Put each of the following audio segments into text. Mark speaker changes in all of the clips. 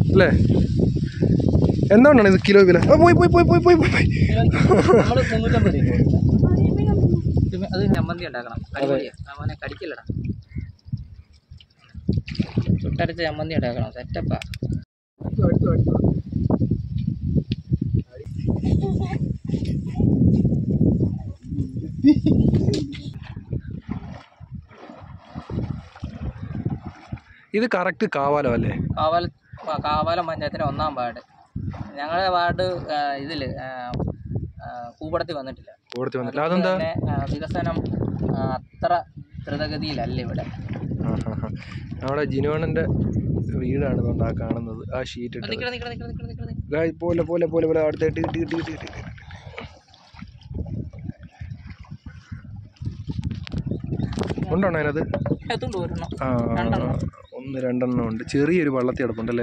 Speaker 1: അല്ലേ? എന്തുകൊണ്ടാണ് ഇത് കിലോ വില? പോയി പോയി പോയി പോയി പോയി പോയി
Speaker 2: അത് ചമ്മന്തി ഉണ്ടാക്കണം. കടിക്കില്ലടാ, തൊട്ടടുത്ത് ചമ്മന്തി ഉണ്ടാക്കണം. സെറ്റപ്പാ.
Speaker 1: ഇത് കറക്റ്റ് കാവാലം അല്ലേ?
Speaker 2: കാവാലം പഞ്ചായത്തിൻ്റെ 1-ാം വാർഡ്. ഞങ്ങളുടെ വാർഡ് ഇതിൽ കൂപ്പടത്തിൽ വന്നിട്ടില്ല.
Speaker 1: അതെന്താ?
Speaker 2: വികസനം അത്ര ദ്രുതഗതിയിലല്ല ഇവിടെ.
Speaker 1: നമ്മുടെ ജിനുവണ്ണൻ്റെ വീടാണ് ആ കാണുന്നത്. ആ ഷീറ്റ് പോലെ പോലെ പോലെ പോലെ അടുത്തായിട്ട് കിട്ടി. ഉണ്ടോ അതിനകത്ത്? 1-2 ഉണ്ട്. ചെറിയൊരു വള്ളത്തിൽ കിടപ്പുണ്ടല്ലേ?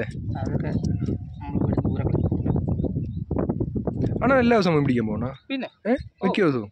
Speaker 1: ആണോ? എല്ലാ ദിവസവും മീൻ പിടിക്കാൻ പോകണോ?
Speaker 2: പിന്നെ
Speaker 1: മിക്ക ദിവസവും?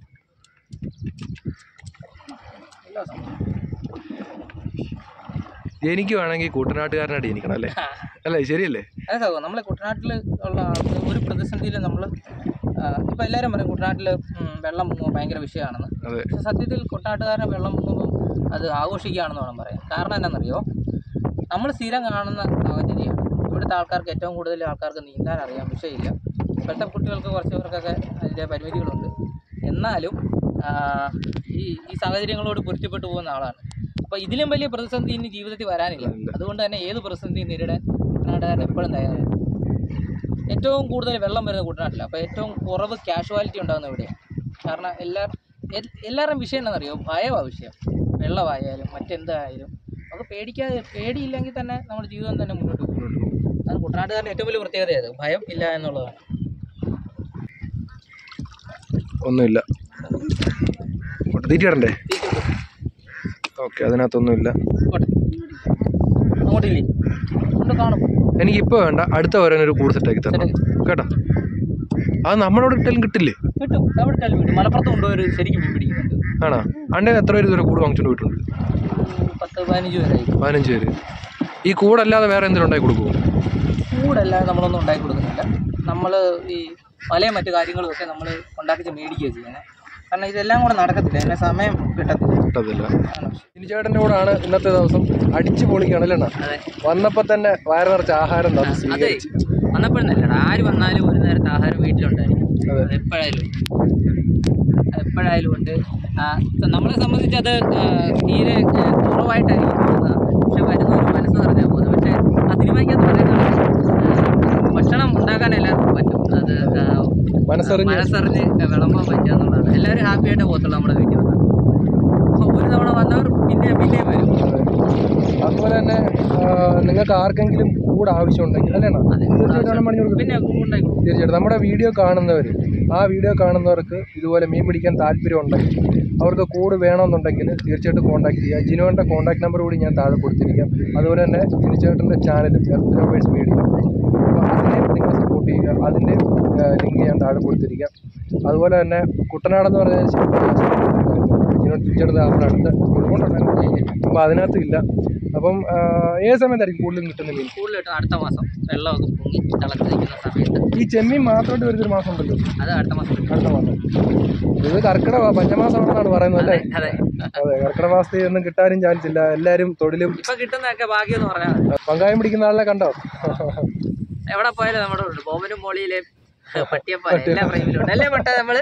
Speaker 1: എനിക്ക് വേണമെങ്കിൽ കുട്ടനാട്ടുകാരനായിട്ട് ജനിക്കണം അല്ലേ? അല്ലേ, ശരിയല്ലേ?
Speaker 2: അതെ, നമ്മളെ കുട്ടനാട്ടിൽ ഉള്ള ആൾക്ക് ഒരു പ്രതിസന്ധിയിൽ നമ്മൾ ഇപ്പം എല്ലാവരും പറയും കുട്ടനാട്ടിൽ വെള്ളം മുങ്ങുമ്പോൾ ഭയങ്കര വിഷയമാണെന്ന്. പക്ഷെ സത്യത്തിൽ കുട്ടനാട്ടുകാരനെ വെള്ളം മുങ്ങുമ്പോൾ അത് ആഘോഷിക്കുകയാണെന്ന് വേണം പറയാം. കാരണം എന്താണെന്നറിയോ? നമ്മൾ സ്ഥിരം കാണുന്ന സാഹചര്യമാണ്. ഇവിടുത്തെ ആൾക്കാർക്ക്, ഏറ്റവും കൂടുതൽ ആൾക്കാർക്ക് നീന്താൻ അറിയാം, വിഷയമില്ല. ഇപ്പോഴത്തെ കുട്ടികൾക്ക് കുറച്ചവർക്കൊക്കെ അതിൻ്റെ പരിമിതികളുണ്ട്. എന്നാലും ഈ സാഹചര്യങ്ങളോട് പൊരുത്തപ്പെട്ടു പോകുന്ന ആളാണ്. അപ്പോൾ ഇതിലും വലിയ പ്രതിസന്ധി ഇനി ജീവിതത്തിൽ വരാനില്ല. അതുകൊണ്ട് തന്നെ ഏത് പ്രതിസന്ധിയും നേരിടാൻ കുട്ടനാട്ടുകാരൻ എപ്പോഴും തയ്യാറാണ്. ഏറ്റവും കൂടുതൽ വെള്ളം വരുന്ന കുട്ടനാട്ടില്ല. അപ്പോൾ ഏറ്റവും കുറവ് കാഷ്വാലിറ്റി ഉണ്ടാകുന്ന ഇവിടെയാണ്. കാരണം എല്ലാവരുടെയും വിഷയം എന്താണെന്നറിയോ? ഭയമാണ് വിഷയം. വെള്ളമായാലും മറ്റെന്തായാലും നമുക്ക് പേടിയില്ലെങ്കിൽ തന്നെ നമ്മുടെ ജീവിതം തന്നെ മുന്നോട്ട് പോകും. അത് കുട്ടനാട്ടുകാരൻ്റെ ഏറ്റവും വലിയ പ്രത്യേകതയാണ്, ഭയം ഇല്ല എന്നുള്ളതാണ്.
Speaker 1: ഒന്നുമില്ല, തീറ്റിടണ്ടേ? ഓക്കെ, അതിനകത്തൊന്നുമില്ല.
Speaker 2: അങ്ങോട്ടില്ലേ? കാണും.
Speaker 1: എനിക്കിപ്പോൾ വേണ്ട, അടുത്ത വരാനൊരു കൂട് സെറ്റാക്കി തരണം കേട്ടോ. അത് നമ്മളോട് ഇട്ടാലും കിട്ടില്ലേ?
Speaker 2: കിട്ടും, എവിടെ ഇട്ടാലും കിട്ടും. മലപ്പുറത്ത് കൊണ്ടുപോയി ശരിക്കും മീൻ പിടിക്കുന്നുണ്ട്.
Speaker 1: ആണോ? അണ്ടേ എത്ര പേര് ഇതുവരെ കൂട് വാങ്ങിച്ചോണ്ട് പോയിട്ടുണ്ട്?
Speaker 2: 10-15 പേരായി.
Speaker 1: 15 പേര്. ഈ കൂടല്ലാതെ വേറെ എന്തെങ്കിലും ഉണ്ടാക്കി കൊടുക്കുമോ?
Speaker 2: കൂടല്ലാതെ നമ്മളൊന്നും ഉണ്ടാക്കി കൊടുക്കുന്നില്ല. നമ്മൾ ഈ വലയും മറ്റു കാര്യങ്ങളും ഒക്കെ നമ്മൾ ഉണ്ടാക്കിച്ച് മേടിക്കുകയാണ് ചെയ്യുന്നത്. കാരണം ഇതെല്ലാം കൂടെ നടക്കത്തില്ല, അതിൻ്റെ സമയം കിട്ടത്തില്ല.
Speaker 1: ചേട്ടൻ്റെ കൂടാണ് ഇന്നത്തെ ദിവസം. അടിച്ചു പൊളിക്കുകയാണല്ലേ? വന്നപ്പോൾ തന്നെ വയറ് നിറച്ച ആഹാരം
Speaker 2: വന്നപ്പോഴെന്നല്ലടാ, ആര് വന്നാലും ഒരു നേരത്തെ ആഹാരം വീട്ടിലുണ്ടായിരിക്കും. എപ്പോഴായാലും ഉണ്ട്. നമ്മളെ സംബന്ധിച്ച് അത് തീരെ കുറവായിട്ടായിരിക്കും പോകുന്നത്. പക്ഷെ വരുന്നവർ മനസ്സ് നിറഞ്ഞാൽ പോകുന്നത്. പക്ഷെ ആ സിനിമയ്ക്കകത്ത് പറയുന്നത് ഭക്ഷണം ഉണ്ടാക്കാൻ എല്ലാവർക്കും പറ്റും. അത് മനസ്സറിഞ്ഞ് വിളമ്പാൻ പറ്റുക എന്നുള്ളതാണ്. എല്ലാവരും ഹാപ്പി ആയിട്ട് പോകത്തുള്ളൂ നമ്മുടെ വീട്ടിൽ വന്നാൽ. ഒരു തവണ വന്നവർ പിന്നെയും വരും.
Speaker 1: അതുപോലെ തന്നെ നിങ്ങൾക്ക് ആർക്കെങ്കിലും കൂടെ ആവശ്യമുണ്ടെങ്കിൽ
Speaker 2: പിന്നെ
Speaker 1: തീർച്ചയായിട്ടും നമ്മുടെ വീഡിയോ കാണുന്നവർ, ആ വീഡിയോ കാണുന്നവർക്ക് ഇതുപോലെ മീൻ പിടിക്കാൻ താല്പര്യം ഉണ്ടെങ്കിൽ, അവർക്ക് കൂട് വേണമെന്നുണ്ടെങ്കിൽ തീർച്ചയായിട്ടും കോൺടാക്ട് ചെയ്യുക. ജിനുവിൻ്റെ കോൺടാക്ട് നമ്പർ കൂടി ഞാൻ താഴെ കൊടുത്തിരിക്കാം. അതുപോലെ തന്നെ ജിനുചേട്ടൻ്റെ ചാനലും എർത്ത് ലവേഴ്സ് വീഡിയോ, അപ്പോൾ അതിനെ നിങ്ങൾ സപ്പോർട്ട് ചെയ്യുക. അതിൻ്റെ ലിങ്ക് ഞാൻ താഴെ കൊടുത്തിരിക്കാം. അതുപോലെ തന്നെ കുട്ടനാടെന്ന് പറഞ്ഞാൽ ജിനുചേട്ടൻ അവിടെ അടുത്ത് കൊടുക്കൊണ്ടുണ്ടായിരുന്നു. അപ്പോൾ അതിനകത്തും ഇല്ല. അപ്പം ഏത് സമയത്തായിരിക്കും കൂടുതലും കിട്ടുന്ന മീൻ?
Speaker 2: കൂടുതൽ കിട്ടും അടുത്ത മാസം. വെള്ളമൊക്കെ പൊങ്ങി തിളച്ചിരിക്കുന്ന സമയത്ത്.
Speaker 1: ഈ ചെമ്മീൻ മാത്രമായിട്ട് വരുന്നൊരു മാസം ഉണ്ടല്ലോ,
Speaker 2: അത് അടുത്ത മാസം.
Speaker 1: ഇത് കർക്കിടക പഞ്ഞമാസമാണെന്നാണ് പറയുന്നത് അല്ലേ? അതെ, കർക്കിടക മാസത്തിൽ ഒന്നും കിട്ടാനും ചാൻസ് ഇല്ല. എല്ലാവരും തൊഴിലും
Speaker 2: ഇപ്പൊ കിട്ടുന്നതൊക്കെ ഭാഗ്യം എന്ന് പറഞ്ഞാൽ.
Speaker 1: പങ്കായം പിടിക്കുന്ന ആളെ കണ്ടോ?
Speaker 2: എവിടെ പോയാലും നമ്മുടെ ബോബനും മോളിയിലെ പട്ടിയപ്പോലെ എല്ലാ ഫ്രെയിമിലും അല്ലേ പെട്ട നമ്മള്.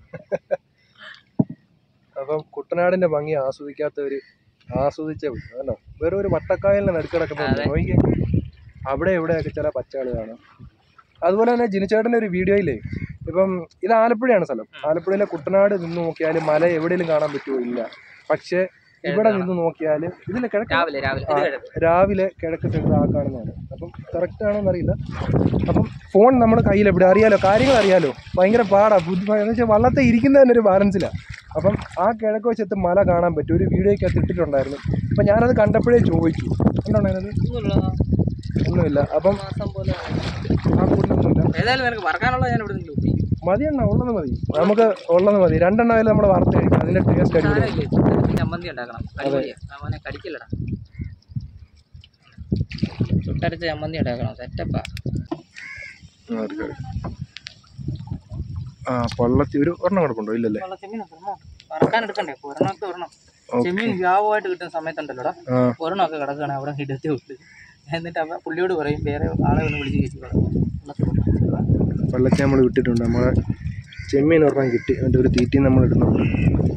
Speaker 1: അപ്പം കുട്ടനാടിന്റെ ഭംഗി ആസ്വദിക്കാത്തവര് ആസ്വദിച്ചേ അല്ലോ. വേറെ ഒരു വട്ടക്കായലിന് നടുക്കിടക്കുന്ന നോക്കി അവിടെ എവിടെയൊക്കെ ചില പച്ചകൾ കാണാം. അതുപോലെ തന്നെ ജിനുചേട്ടൻ്റെ ഒരു വീഡിയോയിലേ, ഇപ്പം ഇത് ആലപ്പുഴയാണ് സ്ഥലം. ആലപ്പുഴയിലെ കുട്ടനാട് നിന്ന് നോക്കിയാൽ മല എവിടെയെങ്കിലും കാണാൻ പറ്റുമോ? ഇല്ല. പക്ഷേ ഇവിടെ നിന്ന് നോക്കിയാൽ ഇതിലെ രാവിലെ കിഴക്ക് സൈഡ് ആ കാണുന്നതാണ്. അപ്പം കറക്റ്റ് ആണോന്ന് അറിയില്ല. അപ്പം ഫോൺ നമ്മുടെ കയ്യിൽ എവിടെ അറിയാലോ, കാര്യങ്ങൾ അറിയാലോ. ഭയങ്കര പാടാണ്, എന്ന് വെച്ചാൽ വള്ളത്തെ ഇരിക്കുന്നതിന് ഒരു ബാലൻസിലാണ്. അപ്പം ആ കിഴക്ക് വശത്ത് മല കാണാൻ പറ്റും. ഒരു വീഡിയോയ്ക്കകത്ത് ഇട്ടിട്ടുണ്ടായിരുന്നു. അപ്പം ഞാനത് കണ്ടപ്പോഴേ ചോദിച്ചു, എന്തുണ്ടായിരുന്നത്? ഒന്നുമില്ല. അപ്പം ആ കൂടുതലൊന്നുമില്ല. മതി എണ്ണ ഉള്ളത് മതി, നമുക്ക് ഉള്ളത് മതി. 2 എണ്ണമായാലും നമ്മൾ വറുത്ത് കഴിക്കും. അതിന്റെ ടേസ്റ്റ്
Speaker 2: ചമ്മന്തി ഉണ്ടാക്കണം. ചുട്ടരച്ച് ചമ്മന്തി ഉണ്ടാക്കണം. സെറ്റപ്പാ.
Speaker 1: പള്ളത്തി ഒരു ഒരെണ്ണം കിടപ്പുണ്ടോ? ഇല്ലല്ലേ?
Speaker 2: വറക്കാൻ എടുക്കണ്ടേ? ഒരെണ്ണമൊക്കെ ഒരെണ്ണം ചെമ്മീൻ വ്യാപകമായിട്ട് കിട്ടുന്ന സമയത്തുണ്ടല്ലോടാ, ഒരെണ്ണമൊക്കെ കിടക്കുകയാണ് അവിടെ ഇടത്തി വിട്ട്. എന്നിട്ട് അവ പുള്ളിയോട് പറയും വേറെ ആളെ ഒന്ന് വിളിച്ച് കയറ്റി
Speaker 1: വെള്ളത്തിൽ നമ്മൾ വിട്ടിട്ടുണ്ട്. നമ്മളെ ചെമ്മീൻ ഒരെണ്ണം കിട്ടി. അതിൻ്റെ ഒരു തീറ്റി നമ്മൾ ഇടുന്നുണ്ട്.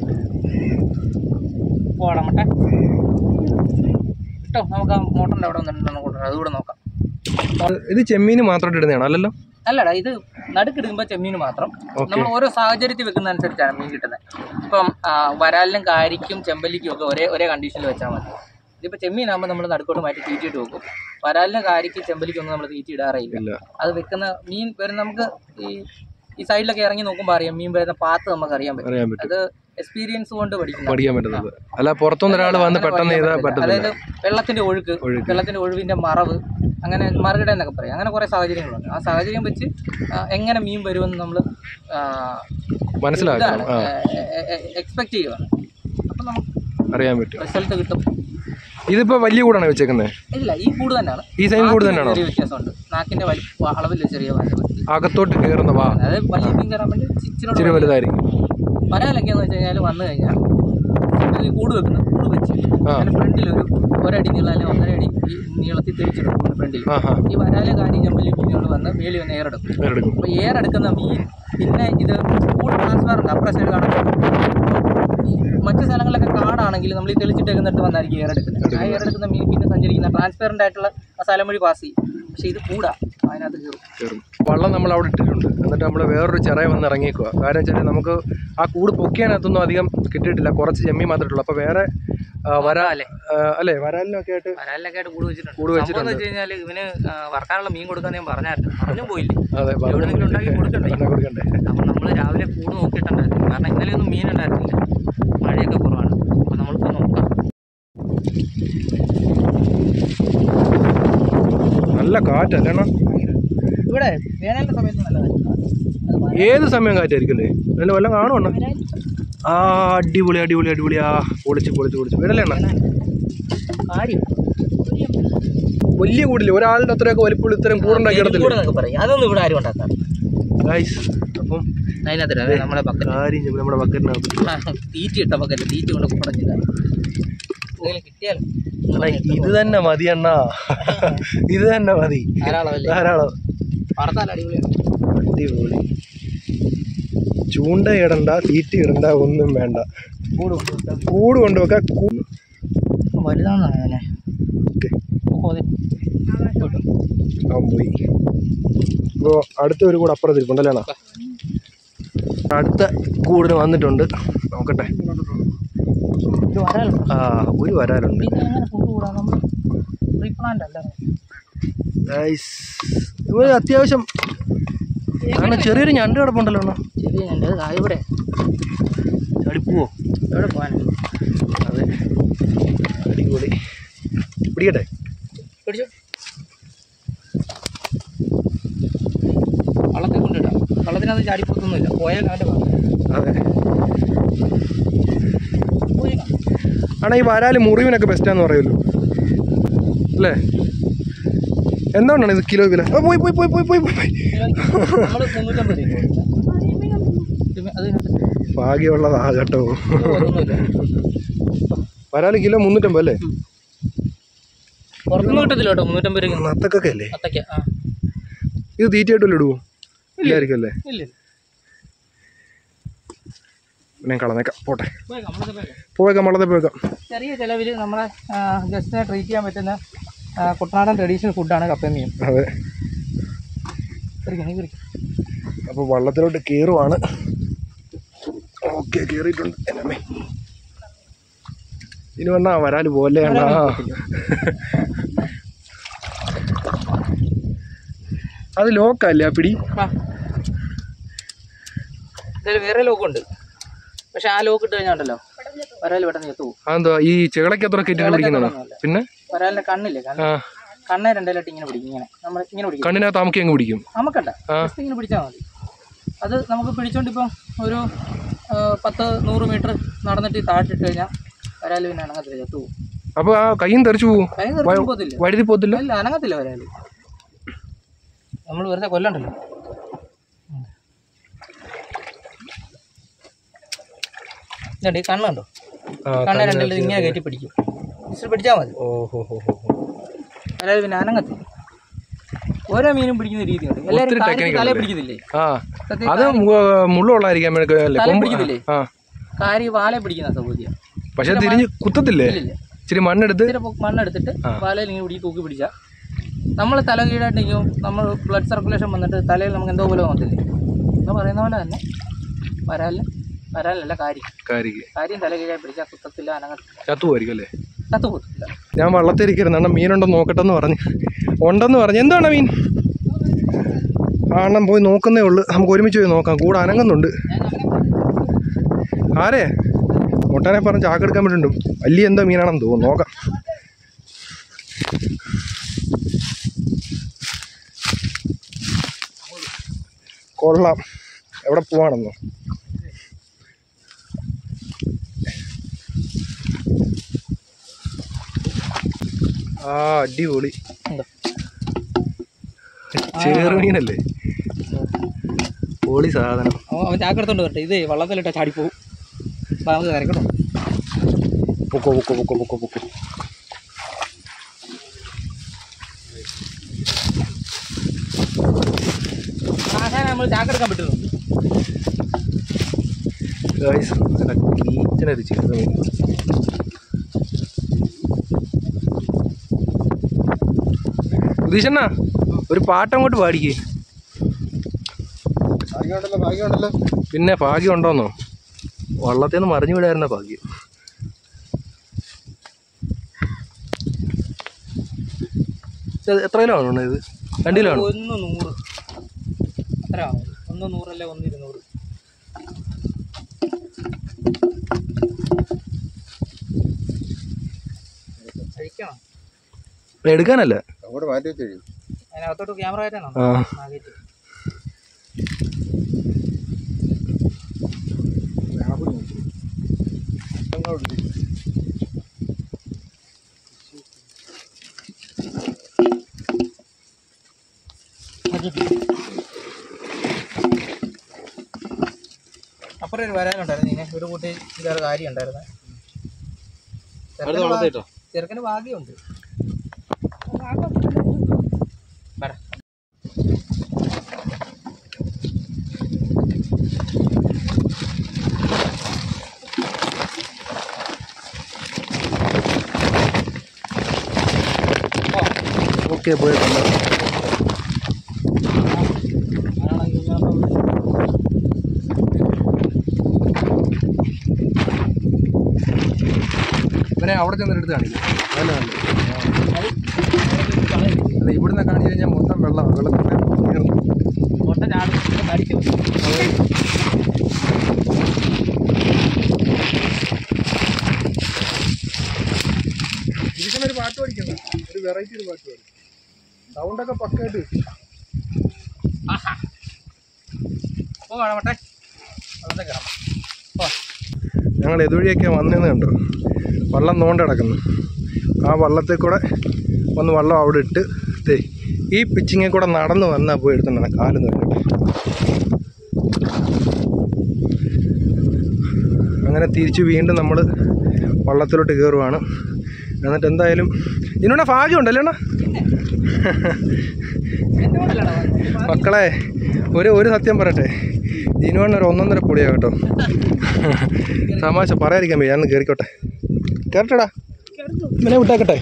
Speaker 2: പോടാ മട്ടെ കിട്ടോ. നമുക്ക് ആ മോട്ടറിൻ്റെ അവിടെ വന്നിട്ടുണ്ടെന്ന് കൂട്ടണം, അതുകൂടെ നോക്കാം.
Speaker 1: ഇത് ചെമ്മീന് മാത്രമായിട്ട് ഇടുന്നതാണോ? അല്ലല്ലോ.
Speaker 2: അല്ലടാ, ഇത് നടുക്കിടുമ്പോൾ ചെമ്മീന് മാത്രം. നമ്മൾ ഓരോ സാഹചര്യത്തിൽ വെക്കുന്ന അനുസരിച്ചാണ് മീൻ കിട്ടുന്നത്. ഇപ്പം വരാലിനും കാരിക്കും ചെമ്പല്ലിക്കും ഒക്കെ ഒരേ കണ്ടീഷനിൽ വെച്ചാൽ മതി. ഇതിപ്പോൾ ചെമ്മീനാകുമ്പോൾ നമ്മൾ നടുക്കോട്ട് മാറ്റി തീറ്റിയിട്ട് വെക്കും. വരാലിനും കാരിക്കും ചെമ്പല്ലിക്കൊന്നും നമ്മൾ തീറ്റി ഇടാറില്ല. അത് വെക്കുന്ന മീൻ വരുന്ന നമുക്ക് ഈ സൈഡിലൊക്കെ ഇറങ്ങി നോക്കുമ്പോൾ അറിയാം മീൻ വരുന്ന പാത്ത് നമുക്ക് അറിയാൻ പറ്റും. അത് എക്സ്പീരിയൻസ് കൊണ്ട് പഠിക്കാൻ പറ്റുന്നത്.
Speaker 1: അല്ല പുറത്തുനിന്ന് ഒരാൾ വന്ന് പെട്ടെന്ന്
Speaker 2: അതായത് വെള്ളത്തിന്റെ ഒഴുവിന്റെ മറവ്, അങ്ങനെ മറുകിട എന്നൊക്കെ പറയും. അങ്ങനെ കുറെ സാഹചര്യങ്ങളുണ്ട്. ആ സാഹചര്യം വെച്ച് എങ്ങനെ മീൻ വരുമെന്ന് നമ്മൾ
Speaker 1: മനസ്സിലാക്കണം,
Speaker 2: എക്സ്പെക്ട് ചെയ്യുകയാണ്. അപ്പം നമുക്ക്
Speaker 1: അറിയാൻ പറ്റും,
Speaker 2: റിസൾട്ട് കിട്ടും.
Speaker 1: ഇതിപ്പോ വലിയ കൂടാണ് വെച്ചേക്കുന്നത്?
Speaker 2: ഇല്ല, ഈ കൂട് തന്നെയാണ്.
Speaker 1: ഈ സെയിം കൂട് തന്നെയാണോ?
Speaker 2: ചെറിയ വ്യത്യാസമുണ്ട്. നാക്കിന്റെ അളവിൽ ചെറിയ
Speaker 1: അകത്തോട്ട് കയറുന്ന
Speaker 2: അതായത് വലിയ മീൻ കയറാൻ വേണ്ടി
Speaker 1: ഇച്ചിരി വലുതായിരിക്കും.
Speaker 2: വരാലൊക്കെയെന്ന് വെച്ച് കഴിഞ്ഞാൽ വന്നു കഴിഞ്ഞാൽ ഈ കൂട് വെച്ച് അതിന് ഫ്രണ്ടിൽ ഒരടി നീളം അല്ലെങ്കിൽ 1.5 അടി നീളത്തിൽ തിരിച്ചെടുക്കും ഫ്രണ്ടിൽ. ഈ വരാല കാര്യം ചെമ്പല്ലി മീനുകൾ വന്ന് മേളിൽ വന്ന് എയറെടുക്കും. അപ്പോൾ എയറെടുക്കുന്ന മീൻ പിന്നെ ഇത് കൂട് ട്രാൻസ്ഫർ ഉണ്ട്. അപ്പുറ സൈഡ് കാണാൻ മറ്റു സ്ഥലങ്ങളിലൊക്കെ കാടാണെങ്കിൽ നമ്മൾ ഈ തെളിച്ചിട്ടേക്കുന്നിടത്ത് വന്നായിരിക്കും എയറെടുക്കുന്നത്. ആ എയറെടുക്കുന്ന മീൻ പിന്നെ സഞ്ചരിക്കുന്ന ട്രാൻസ്പെറൻ്റ് ആയിട്ടുള്ള ആ സ്ഥലം വഴി പാസ് ചെയ്യും. പക്ഷേ ഇത് കൂടാ, അതിനകത്ത് കയറും.
Speaker 1: വള്ളം നമ്മൾ അവിടെ ഇട്ടിട്ടുണ്ട്. എന്നിട്ട് നമ്മൾ വേറൊരു ചിറയ വന്ന് ഇറങ്ങിക്കുക. കാരണം വെച്ചാൽ നമുക്ക് ആ കൂട് പൊക്കിയാനകത്തൊന്നും അധികം കിട്ടിയിട്ടില്ല, കുറച്ച് ചെമ്മീൻ മാത്രമേ ഉള്ളൂ. അപ്പോൾ വേറെ വരാലിനൊക്കെ ആയിട്ട് കൂട് വെച്ചിട്ടുണ്ട്.
Speaker 2: വെച്ച് കഴിഞ്ഞാൽ ഇവന് വറക്കാനുള്ള മീൻ കൊടുക്കാൻ ഞാൻ പറഞ്ഞായിരുന്നു, പറഞ്ഞു പോയില്ലേ?
Speaker 1: അതെ,
Speaker 2: ഉണ്ടാക്കി കൊടുക്കണ്ടേ? അപ്പം നമ്മൾ രാവിലെ കൂട് നോക്കിയിട്ടുണ്ടായിരുന്നു. കാരണം ഇന്നലെയൊന്നും മീൻ ഉണ്ടായിരുന്നില്ല, മഴയൊക്കെ കുറവാണ്. അപ്പം നമ്മളിപ്പോൾ നോക്കാം.
Speaker 1: നല്ല കാറ്റല്ലേ
Speaker 2: ഇവിടെ വേനലിന്റെ സമയത്ത് നല്ല കാറ്റ്.
Speaker 1: ഏത് സമയം കാറ്റായിരിക്കും അല്ലേ? അതിൽ വല്ലതും കാണുമോ? അടിപൊളി അടിപൊളി അടിപൊളി. പൊളിച്ച് വീടല്ലേ എണ്ണ? വലിയ കൂടില്ലേ? ഒരാളുടെ അത്രയൊക്കെ വലിപ്പുള്ള ഇത്തരം കൂടുണ്ടാക്കി ഇടത്തില്ലേ?
Speaker 2: അതൊന്നും ഇവിടെ ആരും ഉണ്ടാക്കാം.
Speaker 1: അപ്പം
Speaker 2: നമ്മുടെ
Speaker 1: ബക്കറ്റിനകത്ത്
Speaker 2: തീറ്റി ഇട്ട ബക്കറ്റ് തീറ്റി കൊണ്ട് കുടഞ്ഞില്ല. കിട്ടിയാലും
Speaker 1: ഇത് തന്നെ മതി അണ്ണാ, ഇത് തന്നെ മതി, ധാരാളം.
Speaker 2: അടിപൊളി.
Speaker 1: ചൂണ്ട ഇടണ്ട, തീറ്റി ഇടണ്ട, ഒന്നും വേണ്ട. കൂട് കൊണ്ടുവെക്കാം.
Speaker 2: വലുതാണ്
Speaker 1: പോയി. ഇപ്പോൾ അടുത്ത ഒരു കൂട് അപ്പുറത്ത് ഇരിപ്പുണ്ടല്ലേ? അടുത്ത കൂടിന് വന്നിട്ടുണ്ട്. നോക്കട്ടെ. ഒരു വരാലുണ്ട്. അത്യാവശ്യം അങ്ങനെ ചെറിയൊരു ഞണ്ട് കിടപ്പുണ്ടല്ലോ.
Speaker 2: ചെറിയ ഞണ്ട് ഇവിടെ
Speaker 1: ചടിപ്പുവോ?
Speaker 2: എവിടെ പോകാൻ?
Speaker 1: അതെ, അടിപൊളി. പിടിക്കട്ടെ?
Speaker 2: പിടിച്ചു. വള്ളത്തെ കൊണ്ടിടാം. വള്ളത്തിനകത്ത് ചാടിപ്പോത്തൊന്നുമില്ല. പോയാൽ അവൻ്റെ ഭാഗം.
Speaker 1: അതെ. ആണോ ഈ വരാല് മുറിവിനൊക്കെ ബെസ്റ്റാന്ന് പറയുമല്ലോ അല്ലേ? എന്തുകൊണ്ടാണ് ഇത് കിലോ? പോയി പോയി പോയി പോയി പോയി പോയി. ഭാഗ്യമുള്ളതാ കേട്ടോ. വരാല് കിലോ 350 അല്ലേ? നത്തക്കൊക്കെ അല്ലേ? ഇത് തീറ്റയായിട്ടല്ലേ ഇടുവോ? ഇല്ലായിരിക്കും അല്ലേ? പിന്നെ കളഞ്ഞേക്കാം, പോട്ടെ. പോയേക്കാം, വള്ളത്തെ പോയേക്കാം.
Speaker 2: ചെറിയ ചിലവിൽ നമ്മളെ ജസ്റ്റിനെ ട്രീറ്റ് ചെയ്യാൻ പറ്റുന്ന കുട്ടനാടൻ ട്രഡീഷണൽ ഫുഡാണ് കപ്പയും മീനും.
Speaker 1: അതെ. അപ്പോൾ വള്ളത്തിലോട്ട് കയറുവാണ്. ഓക്കെ, കയറിയിട്ടുണ്ട്. ഇനി വന്നാ വരാല് പോലെ അത് ലോക്കല്ലേ ആ പിടി?
Speaker 2: വേറെ ലോക്കുണ്ട്, പക്ഷെ ആ ലോക്ക് ഇട്ട് കഴിഞ്ഞാണ്ടല്ലോ വരാല് പെട്ടെന്ന് എത്തും.
Speaker 1: അതെന്താ ഈ ചെകളൊക്കെ അത്ര കയറ്റി പിടിക്കുന്നതാണോ? പിന്നെ വരാലിന്റെ
Speaker 2: കണ്ണില്ലേ, കണ്ണേ രണ്ടിലായിട്ട് ഇങ്ങനെ പിടിക്കും. ഇങ്ങനെ നമ്മൾ ഇങ്ങനെ പിടിക്കും.
Speaker 1: കണ്ണിനകത്ത് അമുക്കി അങ്ങ് പിടിക്കും.
Speaker 2: നമുക്കണ്ട, ജസ്റ്റ് ഇങ്ങനെ പിടിച്ചാൽ മതി. അത് നമുക്ക് പിടിച്ചോണ്ട് ഇപ്പം ഒരു 10-100 മീറ്റർ നടന്നിട്ട് താഴ്ത്തിട്ട് കഴിഞ്ഞാൽ വരാല് പിന്നെ അണങ്ങത്തില്ല, എത്തും.
Speaker 1: അപ്പൊ ആ കയ്യും തെറിച്ചു പോകും, വഴുതി പോകത്തില്ല.
Speaker 2: ഇല്ല, അനങ്ങത്തില്ല വരാല്. നമ്മൾ വെറുതെ കൊല്ലണ്ടല്ലോ. ഈ കണ്ണുണ്ടോ, കണ്ണ രണ്ടിൽ ഇങ്ങനെ കയറ്റി പിടിക്കും, പിടിച്ചാൽ മതി. അതായത് പിന്നെ അനങ്ങത്തില്ല. ഓരോ മീനും പിടിക്കുന്ന രീതിയുണ്ട്. എല്ലാവരും തല പിടിക്കുന്നില്ലേ,
Speaker 1: അത് മുള്ളുള്ളായിരിക്കാൻ
Speaker 2: പിടിക്കുന്നില്ലേ, കാരി വാല പിടിക്കുന്ന സൗകര്യം.
Speaker 1: പക്ഷെ തിരിഞ്ഞ് കുത്തത്തില്ലേ, ഇച്ചിരി
Speaker 2: മണ്ണെടുത്തിട്ട് വാലയിൽ ഇങ്ങനെ പിടിച്ച് തൂക്കി പിടിച്ചാൽ നമ്മൾ തല കീഴായിട്ടിരിക്കും. നമ്മൾ ബ്ലഡ് സർക്കുലേഷൻ വന്നിട്ട് തലയിൽ നമുക്ക് എന്തോ പോലെ തോന്നത്തില്ലേ എന്ന് പറയുന്ന പോലെ തന്നെ വരാലല്ല കാര്യം തല കീഴായി പിടിച്ചാൽ കുത്തത്തില്ല,
Speaker 1: ചത്തുപോയിരിക്കും അല്ലേ?
Speaker 2: ചത്തുപോകത്തില്ല.
Speaker 1: ഞാൻ വള്ളത്തിരിക്കരുത്, അണ്ണൻ മീനുണ്ടോ നോക്കട്ടെന്ന് പറഞ്ഞു. ഉണ്ടെന്ന് പറഞ്ഞു. എന്താണ് മീൻ? അണ്ണൻ പോയി നോക്കുന്നേ ഉള്ളു. നമുക്ക് ഒരുമിച്ച് പോയി നോക്കാം. കൂടെ അനങ്ങുന്നുണ്ട്. ആരേ മുട്ടനെ പറഞ്ഞ് ചാക്കെടുക്കാൻ വേണ്ടിയിട്ടും വലിയ എന്തോ മീനാണെന്ന് തോന്നുന്നു. നോക്കാം. കൊള്ളാം. എവിടെ പോവാണെന്നോ? അടിപൊളി ചെറുമീനല്ലേ, പൊളി സാധനം.
Speaker 2: അവൻ ചാക്കെടുത്തോണ്ട് വരട്ടെ. ഇത് വള്ളത്തിലിട്ട ചാടിപ്പോവും. നമുക്ക് കരക്കട്ടോ.
Speaker 1: പൊക്കോ പൊക്കോ പൊക്കോ പൊക്കോ പൊക്കോ.
Speaker 2: നമ്മൾ ചാക്കെടുക്കാൻ പറ്റുന്നു.
Speaker 1: കീച്ചനൊരു ചെറുമീൻ. ഉദീഷണ്ണ ഒരു പാട്ടങ്ങോട്ട് പാടിക്കേ. പിന്നെ ഭാഗ്യം ഉണ്ടോന്നോ? വള്ളത്തിൽ നിന്ന് മറിഞ്ഞു വിടായിരുന്ന ഭാഗ്യം. എത്ര കിലോ ആണ് ഇത്? 2 കിലോ ആണ്.
Speaker 2: 100 അത്ര 100 അല്ല 120.
Speaker 1: എടുക്കാനല്ല,
Speaker 2: അതിനകത്തോട്ട് ക്യാമറ കയറ്റാനോ? അപ്പുറം ഒരു വരാനുണ്ടായിരുന്നു. ഇങ്ങനെ ഒരു കൂട്ടി ഇതൊരു കാര്യം ഉണ്ടായിരുന്നു. ചെറുക്കന് ഭാഗ്യമുണ്ട്.
Speaker 1: ഓക്കെ പോയിട്ടുണ്ട്. ഇവനെ അവിടെ ചെന്നിട്ട് കാണിക്കും. അല്ല ഇവിടുന്ന് കാണിച്ചു കഴിഞ്ഞാൽ മൊത്തം വെള്ളമാണ്. ഇതിനൊരു പാട്ട് പഠിക്കണം, ഒരു വെറൈറ്റി ഒരു പാട്ട് പഠിക്കും. സൗണ്ടൊക്കെ പക്കായിട്ട്. ഞങ്ങൾ എതുവഴിയൊക്കെ വന്നതെന്ന് കണ്ടോ, വള്ളം നോണ്ട് കിടക്കുന്നു. ആ വള്ളത്തിൽ കൂടെ ഒന്ന് വള്ളം അവിടെ ഇട്ട് ഈ പിച്ചിങ്ങിൽ കൂടെ നടന്ന് വന്നാൽ പോയി എടുത്തിട്ടാണ് കാല് നിറഞ്ഞിട്ട്. അങ്ങനെ തിരിച്ച് വീണ്ടും നമ്മൾ വള്ളത്തിലോട്ട് കയറുവാണ്. എന്നിട്ട് എന്തായാലും ഇതിനോടെ ഭാഗ്യമുണ്ടല്ലോ അണ്ണാ. മക്കളെ ഒരു സത്യം പറയട്ടെ, ഇതിനോടൊരു 1.5 പൊടിയാ കേട്ടോ. തമാശ പറയാതിരിക്കാൻ വയ്യ. ഞാൻ കയറിക്കോട്ടെ. കയറട്ടെടാ, ഇവനെ വിട്ടാക്കട്ടെ.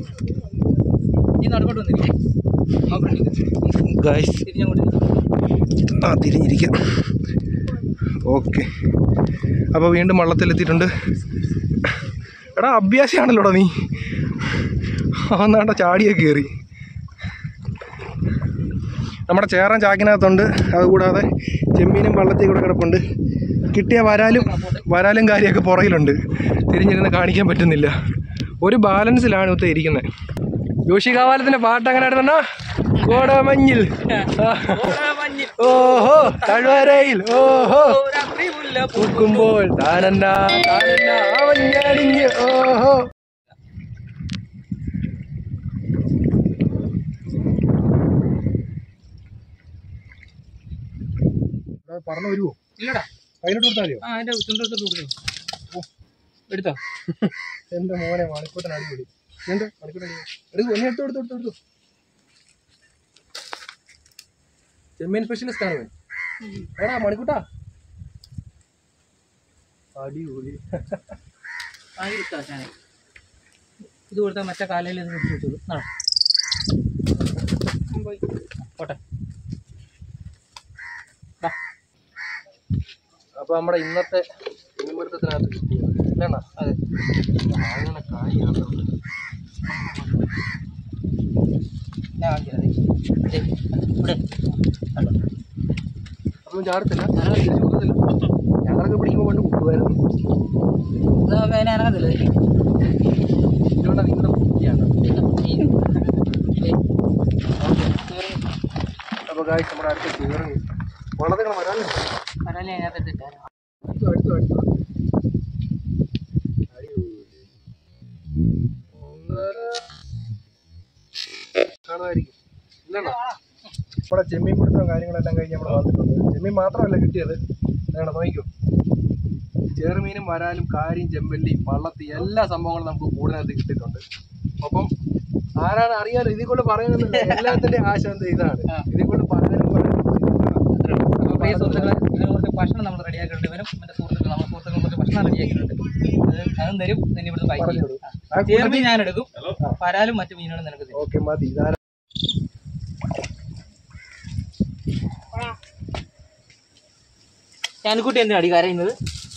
Speaker 1: തിരിഞ്ഞിരിക്കാം. ഓക്കെ, അപ്പോൾ വീണ്ടും വള്ളത്തിലെത്തിയിട്ടുണ്ട്. എടാ അഭ്യാസിയാണല്ലോടാ നീ. അന്നാണ്ട ചാടിയെ കയറി. നമ്മുടെ ചേറൻ ചാക്കിനകത്തുണ്ട്. അതുകൂടാതെ ചെമ്മീനും വള്ളത്തിൽ കൂടെ കിടപ്പുണ്ട്. കിട്ടിയ വരാലും കാര്യമൊക്കെ പുറകിലുണ്ട്. തിരിഞ്ഞിരുന്ന് കാണിക്കാൻ പറ്റുന്നില്ല. ഒരു ബാലൻസിലാണ് ഇവത്തെ ഇരിക്കുന്നത്. യോഷികാവാലത്തിന്റെ പാട്ട് അങ്ങനെ ആയിരുന്നോ? കോടമഞ്ഞിൽ ഓഹോ താഴ്വരയിൽ ഓഹോ പൂക്കുമ്പോൾ താനന്ന മഞ്ഞടിഞ്ഞ് ഓഹോ. പറഞ്ഞു വരുമോ?
Speaker 2: ഇല്ലടാ,
Speaker 1: കയ്യിലോട്ട് കൊടുത്താൽ മതിയോ?
Speaker 2: അതിന്റെ ചുണ്ടത്തോട്ട് കൊടുക്കും. എടുത്തോ
Speaker 1: എന്റെ മോനെ മണിക്കൂട്ടൻ അടിപൊളി. എന്താ മണിക്കൂട്ടൻ എടുത്തു എന്നെ എടുത്തു. ചെമ്മീൻ സ്പെഷ്യലിസ്റ്റ് ആണ് എടാ മണിക്കൂട്ടാ, അടിപൊളി.
Speaker 2: ഇത് കൊടുത്താൽ മറ്റേ കാലയിൽ ഇത് വെച്ചോളൂ. പോട്ടെ.
Speaker 1: അപ്പൊ നമ്മുടെ ഇന്നത്തെ മീൻപിടുത്തത്തിനകത്ത് കിട്ടിയതാണ്.
Speaker 2: അതെ,
Speaker 1: അങ്ങനെ കായാണ്. അതൊന്നും ചാടത്തില്ല, ഞങ്ങളൊക്കെ പിടിക്കുമ്പോൾ കൊണ്ട് കുട്ടുമായിരുന്നു.
Speaker 2: അനങ്ങത്തില്ല.
Speaker 1: ഇതുകൊണ്ടാ നിങ്ങളുടെ കുട്ടിയാണ്. അപ്പൊ കാഴ്ച നമ്മുടെ അടുത്ത് കയറി വളർത്തുകൾ വരാനോ
Speaker 2: കടലിൽ അതിനകത്ത് ഇട്ടായിരുന്നു.
Speaker 1: അടുത്തു കാണുമായിരിക്കും ഇല്ലല്ലോ. നമ്മുടെ ചെമ്മീൻ പിടുത്തവും കാര്യങ്ങളെല്ലാം കഴിഞ്ഞ് നമ്മൾ വന്നിട്ടുണ്ട്. ചെമ്മീൻ മാത്രമല്ല കിട്ടിയത്, വേണം നോക്കിക്കോ. ചെറുമീനും വരാലും കാരിയും ചെമ്പല്ലിയും വള്ളത്തി എല്ലാ സംഭവങ്ങളും നമുക്ക് കൂടുതലകത്ത് കിട്ടിയിട്ടുണ്ട്. അപ്പം ആരാണ് അറിയാലോ, ഇതിൽ കൊണ്ട് പറയുന്നില്ല. എല്ലാത്തിൻ്റെ ആശ ഇതാണ്, ഇതിൽ കൊണ്ട് പറയാനും
Speaker 2: കുറച്ച് ഭക്ഷണം നമ്മൾ റെഡിയാക്കിയിട്ടുണ്ട്. ഇവരും എൻ്റെ സുഹൃത്തുക്കൾ, നമ്മുടെ സുഹൃത്തുക്കൾ കുറച്ച് ഭക്ഷണം റെഡിയാക്കിയിട്ടുണ്ട്. അതും തരും. തന്നെ ഇവിടുന്ന് പാക്ക് ചെയ്യും. ചെറുമീൻ ഞാൻ എടുക്കും, വരാലും മറ്റു മീനുകളും നിനക്ക് തരും.
Speaker 1: ഓക്കെ മതി.
Speaker 2: ഞാൻകുട്ടി എന്തിനാ അടി കരയുന്നത്?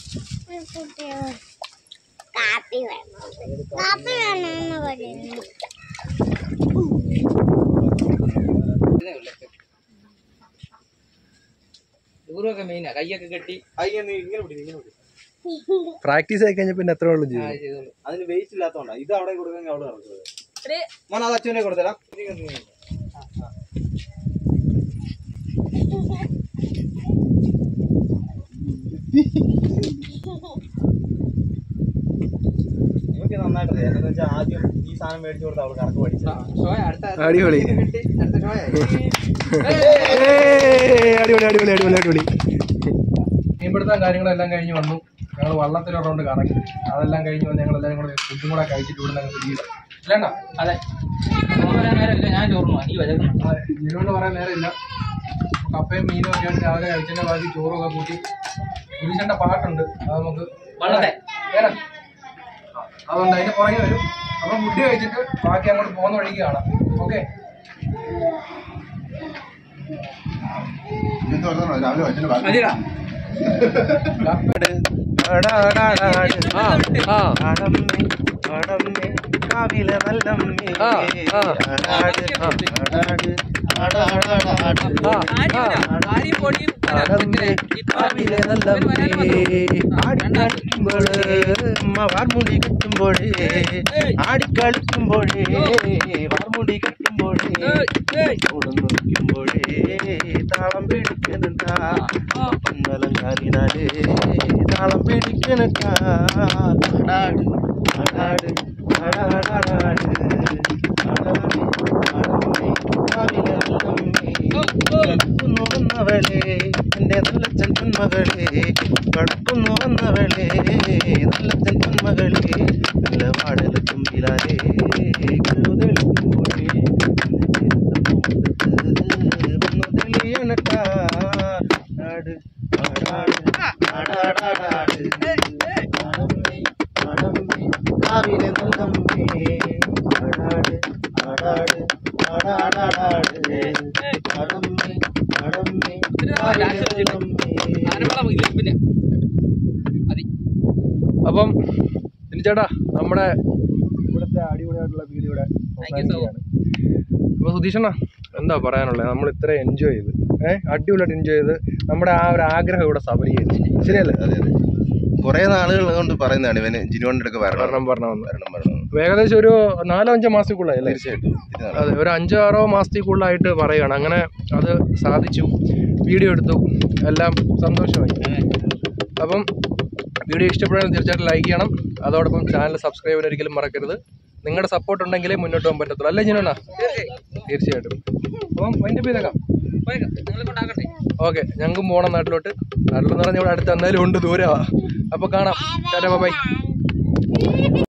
Speaker 2: ദൂരമൊക്കെ മെയിനാ, കയ്യൊക്കെ കെട്ടി
Speaker 1: പ്രാക്ടീസ് ആയി കഴിഞ്ഞാൽ പിന്നെ എത്ര വെള്ളം ചെയ്യും.
Speaker 3: അതിന് വെയിറ്റ് ഇല്ലാത്തോണ്ടാ ഇത് അവിടെ കൊടുക്കുമെങ്കിൽ അവിടെ നടക്കുന്നത്. മോൻ അത് അച്ഛനെ കൊടുത്തരാം. എനിക്ക് നന്നായിട്ട് അറിയാം. എന്താണെന്ന് വെച്ചാൽ ആദ്യം ഈ സാധനം മേടിച്ചു കൊടുത്ത് അവൾ കറക്ക് പഠിച്ചു.
Speaker 1: അടിപൊളി അടിപൊളി അടിപൊളി അടിപൊളി. മീൻപിടുത്തം കാര്യങ്ങളെല്ലാം കഴിഞ്ഞ് വന്നു. ഞങ്ങൾ വള്ളത്തിലൊരുകൊണ്ട് കറങ്ങി. അതെല്ലാം കഴിഞ്ഞ് വന്ന് ഞങ്ങളെല്ലാവരും കൂടെ ഫുഡും കൂടെ കഴിച്ചിട്ട് ഇവിടെ പിടിയില്ല അല്ലേണ്ട.
Speaker 2: അതെ, പറയാൻ നേരമില്ല, ഞാൻ ചോറുന്നു. ഈ വചക്കണം
Speaker 1: ഇതിനോട് പറയാൻ നേരമില്ല. കപ്പയും മീനും ഒക്കെ ആയിട്ട് രാവിലെ കഴിച്ചതിൻ്റെ ബാക്കി ചോറൊക്കെ കൂട്ടി കുരിശൻ്റെ പാട്ടുണ്ട്. അത് നമുക്ക്
Speaker 2: വള്ളത്തെ
Speaker 1: വേണം. അതുകൊണ്ട് അതിൻ്റെ പുറകെ വരും. അപ്പം ഫുഡ് കഴിച്ചിട്ട് ബാക്കി അങ്ങോട്ട് പോകുന്ന വഴിക്ക് കാണാം. ഓക്കെ.
Speaker 3: വാർമുടി കെട്ടുമ്പോഴേ ആടിക്കളിക്കുമ്പോഴേ വാർമുടി കെട്ടുമ്പോഴേ ഉടന്നുമ്പോഴേ താളം പിടിക്കണട്ടാ കാലിനാലേ താളം പിടിക്കണട്ടാ ആടാട് ആടാട് ആടാടാടാട് കളക്കുന്നു വന്നവളെ എന്റെ നല്ല ചെന്മകളെ കളക്കുന്നു വന്നവളെ നല്ല ചെന്മകളെ നല്ല വാടല തുമ്പിലാലേ കല്ലുതെളിക്കുമ്പോഴേ വന്നു തെളിയണട്ടാ ആട് ആടാട് ആടാടാടാട് കാവിലെ നല്ലമ്മേ ആടാട് ആടാട് ആടാടാടാട് ആടമ്മേ ആടമ്മേ കാവിലെ നല്ലമ്മേ.
Speaker 1: അപ്പം ചേട്ടാ നമ്മുടെ ഇവിടുത്തെ അടിപൊളിയായിട്ടുള്ള വീഡിയോ ഇവിടെ അവസാനിക്കുകയാണ്. അപ്പോൾ സുധീഷണ്ണ എന്താ പറയാനുള്ളത്? നമ്മൾ ഇത്ര എൻജോയ് ചെയ്ത് അടിപൊളിയായിട്ട് എൻജോയ് ചെയ്ത് നമ്മുടെ ആ ഒരു ആഗ്രഹം ഇവിടെ സബലീകരിച്ചു. ശരിയല്ലേ?
Speaker 3: അതെ അതെ, കുറെ നാളുകൾ കൊണ്ട് പറയുന്നതാണ് ഇവന് ജിനുവിന്റെ അടുക്ക്
Speaker 1: വരണം. ഏകദേശം ഒരു 4-5 മാസത്തിക്കുള്ളായി.
Speaker 3: തീർച്ചയായിട്ടും.
Speaker 1: അതെ, ഒരു 5-6 മാസത്തിക്കുള്ളായിട്ട് പറയുകയാണ്. അങ്ങനെ അത് സാധിച്ചു. വീഡിയോ എടുത്തു, എല്ലാം സന്തോഷമായി. അപ്പം വീഡിയോ ഇഷ്ടപ്പെടാൻ തീർച്ചയായിട്ടും ലൈക്ക് ചെയ്യണം. അതോടൊപ്പം ചാനൽ സബ്സ്ക്രൈബ് ചെയ്യാൻ ഒരിക്കലും മറക്കരുത്. നിങ്ങളുടെ സപ്പോർട്ട് ഉണ്ടെങ്കിലേ മുന്നോട്ട് പോകാൻ പറ്റത്തുള്ളൂ. അല്ലേ ജിനുണ്ണ? തീർച്ചയായിട്ടും. അപ്പം വൈൻഡപ്പ് ചെയ്തേക്കാം. ഓക്കെ, ഞങ്ങൾക്കും പോകണം നാട്ടിലോട്ട്. നാട്ടിലെന്ന് പറഞ്ഞാൽ ഇവിടെ അടുത്ത് എന്തായാലും ഉണ്ട്, ദൂരമാണ്. അപ്പോൾ കാണാം. Tata by.